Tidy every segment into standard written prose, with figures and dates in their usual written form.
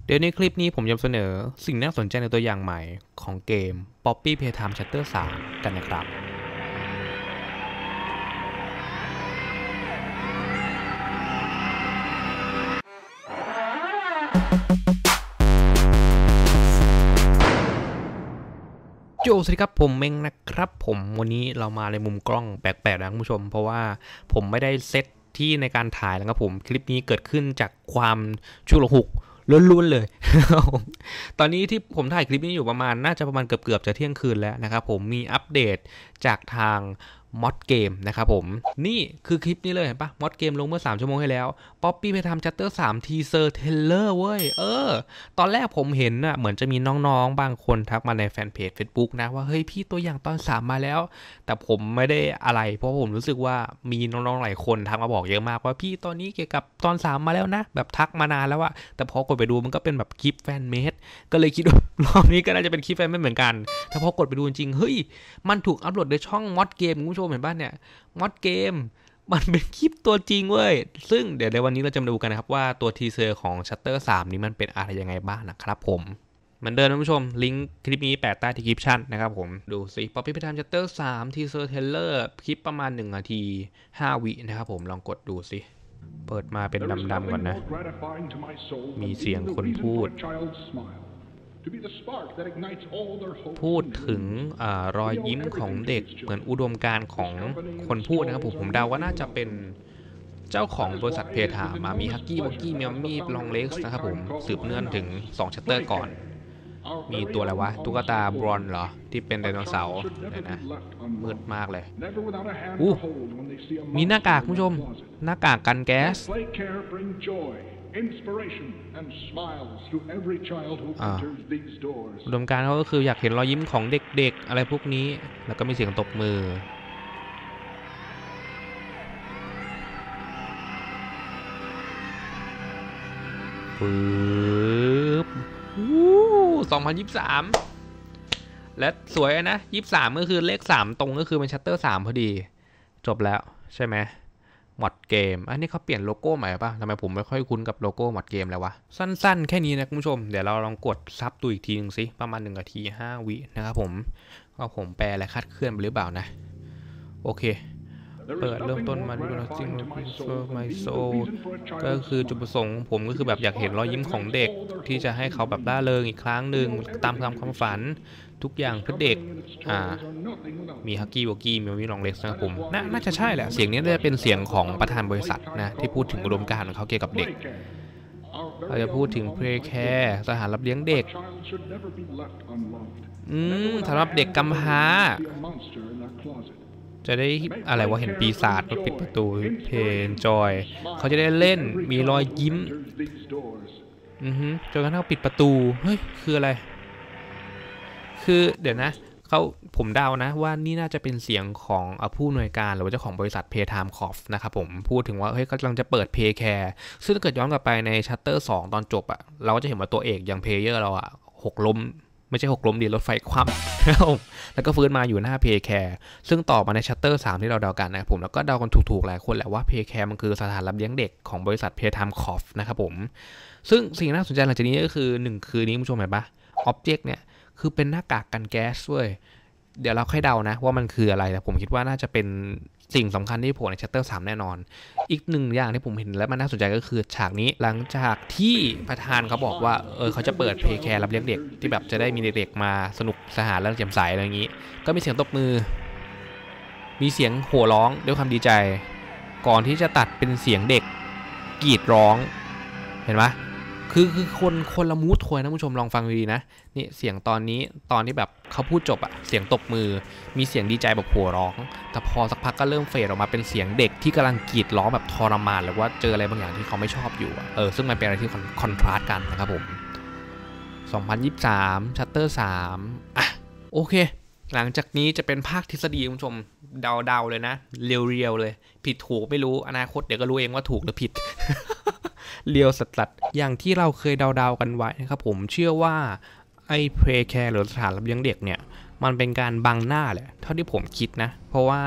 เดี๋ยวในคลิปนี้ผมจะเสนอสิ่งน่าสนใจในตัวอย่างใหม่ของเกม Poppy Playtime Chapter 3 กันนะครับโจสวัสดีครับผมเม้งนะครับผมวันนี้เรามาในมุมกล้องแปลกๆนะคุณผู้ชมเพราะว่าผมไม่ได้เซตที่ในการถ่ายแล้วครับผมคลิปนี้เกิดขึ้นจากความฉุกละหุกล้วนๆเลย ตอนนี้ที่ผมถ่ายคลิปนี้อยู่น่าจะประมาณเกือบจะเที่ยงคืนแล้วนะครับผมมีอัปเดตจากทางมอดเกมนะครับผมนี่คือคลิปนี้เลยเห็นปะมอดเกมลงเมื่อ3ชั่วโมงให้แล้ว Poppy Playtime Chapter 3 ทีเซอร์เทเลอร์เว้ยตอนแรกผมเห็นน่ะเหมือนจะมีน้องๆบางคนทักมาในแฟนเพจ Facebook นะว่าเฮ้ยพี่ตัวอย่างตอน3มาแล้วแต่ผมไม่ได้อะไรเพราะผมรู้สึกว่ามีน้องๆหลายคนทักมาบอกเยอะมากว่าพี่ตอนนี้เกี่ยวกับตอน3มาแล้วนะแบบทักมานานแล้วอะแต่พอกดไปดูมันก็เป็นแบบคลิปแฟนเมดก็เลยคิดว่ารอบนี้ก็น่าจะเป็นคลิปแฟนเมดเหมือนกันแต่พอกดไปดูจริงเฮ้ยมันถูกอัปโหลดในช่องมอดเกมคุณผู้ชมเห็นป่ะเนี่ยมอดเกมมันเป็นคลิปตัวจริงเว้ยซึ่งเดี๋ยวในวันนี้เราจะมาดูกันนะครับว่าตัวทีเซอร์ของ Shutter 3 นี้มันเป็นอะไรยังไงบ้างนะครับผมเหมือนเดิมนะผู้ชมลิงก์คลิปนี้แปะใต้ดีสคริปชั่นนะครับผมดูสิ Poppy Playtime Chapter 3 ทีเซอร์เทเลอร์คลิปประมาณ1 นาที 5 วินะครับผมลองกดดูสิเปิดมาเป็นดำๆก่อนนะมีเสียงคนพูดถึงรอยยิ้มของเด็กเหมือนอุดมการณ์ของคนพูดนะครับผมเดาว่าน่าจะเป็นเจ้าของบริษัทเพทามามีฮักกี้วอกกี้มีมัมมี่ลองเล็กซ์นะครับผมสืบเนื่องถึง2 ชัตเตอร์ก่อนมีตัวอะไรวะตุ๊กตาบรอนเหรอที่เป็นไดโนเสาร์เนี่ยนะมืดมากเลยมีหน้ากากผู้ชมหน้ากากกันแก๊สอุดมการณ์เขาก็คืออยากเห็นรอยยิ้มของเด็กๆอะไรพวกนี้แล้วก็มีเสียงตบมือปึ๊บ2023และสวยนะ23ก็คือเลข3ตรงก็คือเป็นชัตเตอร์3พอดีจบแล้วใช่ไหมมอดเกมอันนี้เขาเปลี่ยนโลโก้ใหม่ป่ะทำไมผมไม่ค่อยคุ้นกับโลโก้มอดเกมแล้ววะสั้นๆแค่นี้นะคุณผู้ชมเดี๋ยวเราลองกดซับดูอีกทีนึงสิประมาณ1 นาที 5 วินะครับผมว่าผมแปลอะไรคาดเคลื่อนไปหรือเปล่านะโอเคเปิดเริ่มต้นมาด้วย Nothing for my soul ก็คือจุดประสงค์ผมก็คือแบบอยากเห็นรอยยิ้มของเด็กที่จะให้เขาแบบร่าเริงอีกครั้งหนึ่งตามความฝันทุกอย่างเพื่อเด็กมีฮักกี้วอกกี้มีวิลองเล็กซ์นะครับผมน่าจะใช่แหละเสียงนี้จะเป็นเสียงของประธานบริษัทนะที่พูดถึงอุดมการณ์ของเขาเกี่ยวกับเด็กเราจะพูดถึงเพลย์แคร์สถานรับเลี้ยงเด็กสำหรับเด็กกำพร้าจะได้อะไรว่าเห็นปีศาจมาปิดประตูเพนจอยเขาจะได้เล่นมีรอยยิ้มจนกระทั่งปิดประตูเฮ้ยคืออะไรคือเดี๋ยวนะผมเดานะว่านี่น่าจะเป็นเสียงของผู้อำนวยการหรือว่าเจ้าของบริษัท Playtime Corp นะครับผมพูดถึงว่าเฮ้ยกำลังจะเปิด Play Care ซึ่งถ้าเกิดย้อนกลับไปใน Shutter 2 ตอนจบอะเราก็จะเห็นว่าตัวเอกอย่างเพลเยอร์เราอะหกล้มไม่ใช่หกล้มดีรถไฟคว่ำแล้วก็ฟื้นมาอยู่หน้า Play Care ซึ่งต่อมาใน Shutter 3 ที่เราเดากันนะครับผมแล้วก็เดากันถูกๆหลายคนแหละว่า Play Care มันคือสถานรับเลี้ยงเด็กของบริษัท Playtime Corp นะครับผมซึ่งสิ่งน่าสนใจหลังจากนี้ก็คือ1คืนนี้คุณผู้ชมเห็นปะ Object เนี่ยคือเป็นหน้ากากกันแก๊สเว้ยเดี๋ยวเราค่อยเดานะว่ามันคืออะไรแต่ผมคิดว่าน่าจะเป็นสิ่งสำคัญที่โผล่ใน Chapter 3 แน่นอนอีกหนึ่งอย่างที่ผมเห็นแล้วมันน่าสนใจก็คือฉากนี้หลังจากที่ประธานเขาบอกว่าเขาจะเปิดเพย์แคร์รับเลี้ยงเด็กที่แบบจะได้มีเด็กๆมาสนุกสนานและแจ่มใสอะไรอย่างนี้ก็มีเสียงตบมือมีเสียงโห่ร้องด้วยความดีใจก่อนที่จะตัดเป็นเสียงเด็กกรีดร้องเห็นไหมคือคนละมูดทวยนะผู้ชมลองฟังดีนะนี่เสียงตอนที่แบบเขาพูดจบอะเสียงตบมือมีเสียงดีใจแบบโห่ร้องแต่พอสักพักก็เริ่มเฟดออกมาเป็นเสียงเด็กที่กำลังกรีดร้องแบบทรมานหรือว่าเจออะไรบางอย่างที่เขาไม่ชอบอยู่ซึ่งมันเป็นอะไรที่คอนทราสต์กันนะครับผม2023 Shutter 3โอเคหลังจากนี้จะเป็นภาคทฤษฎีคุณผู้ชมเดาเลยนะเรียวๆเลยผิดถูกไม่รู้อนาคตเดี๋ยวก็รู้เองว่าถูกหรือผิด เรียวสัตว์อย่างที่เราเคยเดากันไว้นะครับผมเชื่อว่าไอ้เพลย์แคร์หรือสถานรับเลี้ยงเด็กเนี่ยมันเป็นการบังหน้าแหละเท่าที่ผมคิดนะเพราะว่า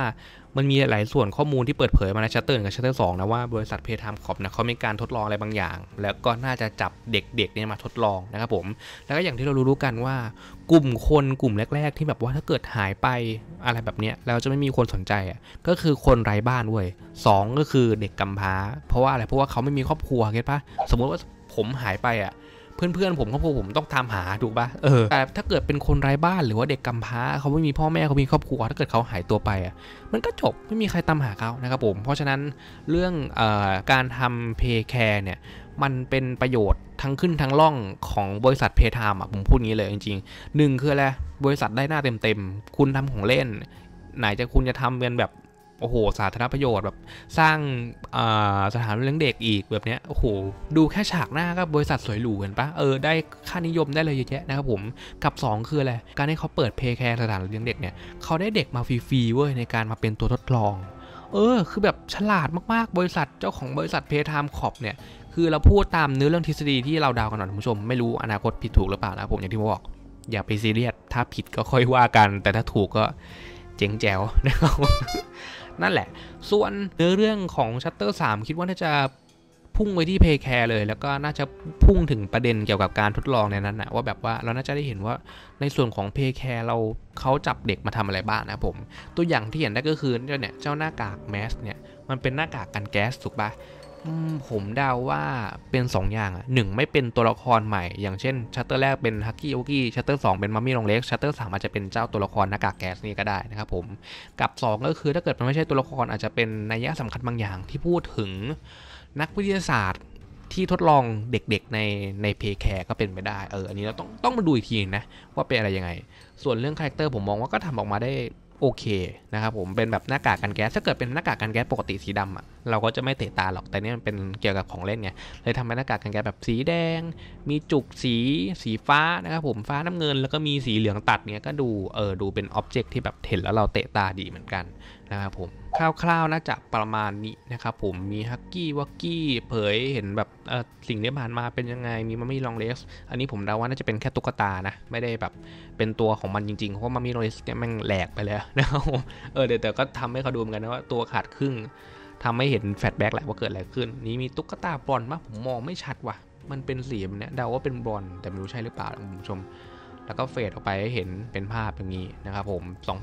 มันมีหลายส่วนข้อมูลที่เปิดเผยมาในชัตเตอร์กับชัตเตอร์2นะว่าบริษัทเพย์ไทม์คอร์ปเนี่ยเขามีการทดลองอะไรบางอย่างแล้วก็น่าจะจับเด็กๆเนี่ยมาทดลองนะครับผมแล้วก็อย่างที่เรารู้กันว่ากลุ่มคนกลุ่มแรกๆที่แบบว่าถ้าเกิดหายไปอะไรแบบเนี้ยแล้วจะไม่มีคนสนใจอ่ะก็คือคนไร้บ้านเว้ย2ก็คือเด็กกำพร้าเพราะว่าอะไรเพราะว่าเขาไม่มีครอบครัวเก็ทปะสมมติว่าผมหายไปอ่ะเพื่อนๆผมครอบครัวผมต้องตามหาถูกป่ะแต่ถ้าเกิดเป็นคนไร้บ้านหรือว่าเด็กกำพร้าเขาไม่มีพ่อแม่เขามีครอบครัวถ้าเกิดเขาหายตัวไปอ่ะมันก็จบไม่มีใครตามหาเขานะครับผมเพราะฉะนั้นเรื่องการทำเพย์แคร์เนี่ยมันเป็นประโยชน์ทั้งขึ้นทั้งล่องของบริษัทเพย์ไทม์อ่ะผมพูดงี้เลยจริงๆหนึ่งคืออะไรบริษัทได้หน้าเต็มๆคุณทำของเล่นไหนจะคุณจะทำเป็นแบบโอ้โหสาธารณประโยชน์แบบสร้างสถานเลี้ยงเด็กอีกแบบเนี้ยโอ้โหดูแค่ฉากหน้าก็บริษัทสวยหรูเห็นปะได้ค่านิยมได้เลยเยอะแยะนะครับผมกับ2คืออะไรการให้เขาเปิดเพย์แคร์สถานเลี้ยงเด็กเนี่ยเขาได้เด็กมาฟรีๆเว้ยในการมาเป็นตัวทดลองคือแบบฉลาดมากๆบริษัทเจ้าของบริษัทเพย์ไทม์คอร์ปเนี่ยคือเราพูดตามเนื้อเรื่องทฤษฎีที่เราเดากันหน่อยคุณผู้ชมไม่รู้อนาคตผิดถูกหรือเปล่านะผมอย่างที่ผมบอกอย่าไปซีเรียสถ้าผิดก็ค่อยว่ากันแต่ถ้าถูกก็เจ๋งแจ๋วนะครับนั่นแหละส่วนเนื้อเรื่องของชัตเตอร์3คิดว่าน่าจะพุ่งไปที่เพย์แคร์เลยแล้วก็น่าจะพุ่งถึงประเด็นเกี่ยวกับการทดลองในนั้นนะว่าแบบว่าเราน่าจะได้เห็นว่าในส่วนของเพย์แคร์เขาจับเด็กมาทำอะไรบ้างนะผมตัวอย่างที่เห็นได้ก็คือเนี่ยเจ้าหน้ากากแมสเนี่ยมันเป็นหน้ากากกันแก๊สถูกปะผมเดาว่าเป็น2อย่างอ่ะ1ไม่เป็นตัวละครใหม่อย่างเช่นชัตเตอร์แรกเป็นฮักกี้โอกี้ชัตเตอร์2เป็นมัมมี่ลองเล็กชัตเตอร์3อาจจะเป็นเจ้าตัวละครหน้ากากแก๊สนี่ก็ได้นะครับผมกับ2ก็คือถ้าเกิดมันไม่ใช่ตัวละครอาจจะเป็นนัยสำคัญบางอย่างที่พูดถึงนักวิทยาศาสตร์ที่ทดลองเด็กๆในเพย์แคร์ก็เป็นไปได้อันนี้เราต้องมาดูอีกทีนะว่าเป็นอะไรยังไงส่วนเรื่องคาแรคเตอร์ผมมองว่าก็ทำออกมาได้โอเคนะครับผมเป็นแบบหน้ากากกันแก๊สถ้าเกิดเป็นหน้ากากกันแก๊สปกติสีดำอ่ะเราก็จะไม่เตะตาหรอกแต่นี่มันเป็นเกี่ยวกับของเล่นไงเลยทำเป็นหน้ากากกันแก๊สแบบสีแดงมีจุกสีฟ้านะครับผมฟ้าน้ำเงินแล้วก็มีสีเหลืองตัดเนี้ยก็ดูเป็นอ็อบเจกต์ที่แบบเห็นแล้วเราเตะตาดีเหมือนกันนะครับผมคร่าวๆน่าจะประมาณนี้นะครับผมมีฮักกี้วักกี้เผยเห็นแบบสิ่งที่ผ่านมาเป็นยังไงมีมัมมี่ลองเลสอันนี้ผมเดาว่าน่าจะเป็นแค่ตุ๊กตานะไม่ได้แบบเป็นตัวของมันจริงๆเพราะว่ามัมมี่ลองเลสเนี่ยแม่งแหลกไปเลยนะครับเดี๋ยวแต่ก็ทำให้เขาดูเหมือนกันนะว่าตัวขาดครึ่งทำให้เห็นแฟลชแบ็กแหละว่าเกิดอะไรขึ้นนี้มีตุ๊กตาบอลมากผมมองไม่ชัดว่ะมันเป็นสีแบบนี้เดาว่าเป็นบอลแต่ไม่รู้ใช่หรือเปล่าคุณผู้ชมแล้วก็เฟดออกไปให้เห็นเป็นภาพอย่างนี้นะครับผม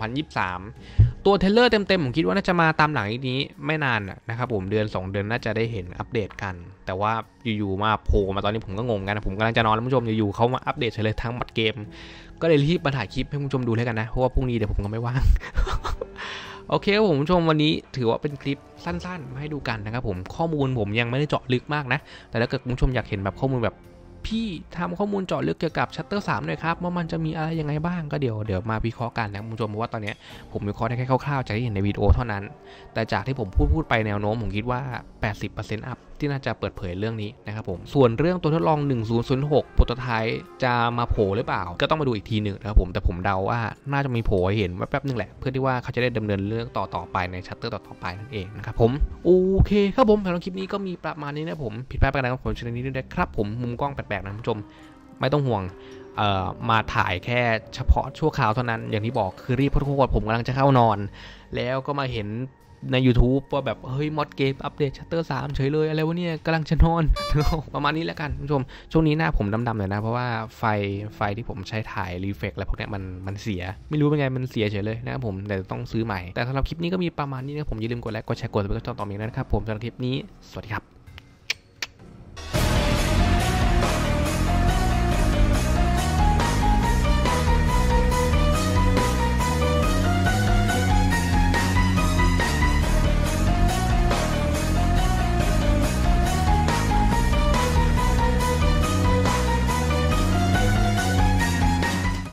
2023ตัวเทเลอร์เต็มๆผมคิดว่าน่าจะมาตามหลังนี้ไม่นานนะครับผมเดือน2เดือนน่าจะได้เห็นอัปเดตกันแต่ว่าอยู่ๆมาโผล่มาตอนนี้ผมก็งงกันนะผมกำลังจะนอนแล้วผู้ชมอยู่ๆเขามาอัปเดตเฉยทั้งบัตรเกมก็เลยรีบมาถ่ายคลิปให้ผู้ชมดูเลยกันนะเพราะว่าพรุ่งนี้เดี๋ยวผมก็ไม่ว่าง โอเคผมผู้ชมวันนี้ถือว่าเป็นคลิปสั้นๆมาให้ดูกันนะครับผมข้อมูลผมยังไม่ได้เจาะลึกมากนะแต่ถ้าเกิดผู้ชมอยากเห็นแบบข้อมูลแบบพี่ทำข้อมูลเจาะลึกเกี่ยวกับชัตเตอร์3หน่อยครับว่ามันจะมีอะไรยังไงบ้างก็เดี๋ยวมาวิเคราะห์กันนะคุณผู้ชมเพราะว่าตอนนี้ผมวิเคราะห์ได้แค่คร่าวๆจากที่เห็นในวิดีโอเท่านั้นแต่จากที่ผมพูดไปแนวโน้มผมคิดว่า 80% อัพที่น่าจะเปิดเผยเรื่องนี้นะครับผมส่วนเรื่องตัวทดลอง1006โปรโตไทป์จะมาโผล่หรือเปล่าก็ต้องมาดูอีกทีหนึ่งนะครับผมแต่ผมเดาว่าน่าจะมีโผล่ให้เห็นแป๊บนึงแหละเพื่อที่ว่าเขาจะได้ดำเนินเรื่องต่อไปในชัตเตอร์ต่อไปนั่นเองนะครับผมโอเคครับผมสำหรับคลิปนี้ก็มีประมาณนี้นะผมผิดพลาดไปนะครับผมชนิดนี้ด้วยครับผมมุมกล้องแปลกๆนะคุณผู้ชมไม่ต้องห่วงมาถ่ายแค่เฉพาะชั่วคราวเท่านั้นอย่างที่บอกคือรีบโคตรผมกำลังจะเข้านอนแล้วก็มาเห็นใน YouTube ว่าแบบเฮ้ยมอดเกมอัปเดตชัตเตอร์3เฉยเลยอะไรวะเนี่ยกำลังจะนอน ประมาณนี้แล้วกันคุณผู้ชมช่วงนี้หน้าผมดำๆหน่อยนะเพราะว่าไฟที่ผมใช้ถ่ายรีเฟกอะไรพวกนี้มันเสียไม่รู้เป็นไงมันเสียเฉยเลยนะครับผมแต่ต้องซื้อใหม่แต่สำหรับคลิปนี้ก็มีประมาณนี้นะผมอย่าลืมกดไลค์กดแชร์กดซับสไครบ์ต่อมีนะครับผมสำหรับคลิปนี้สวัสดีครับ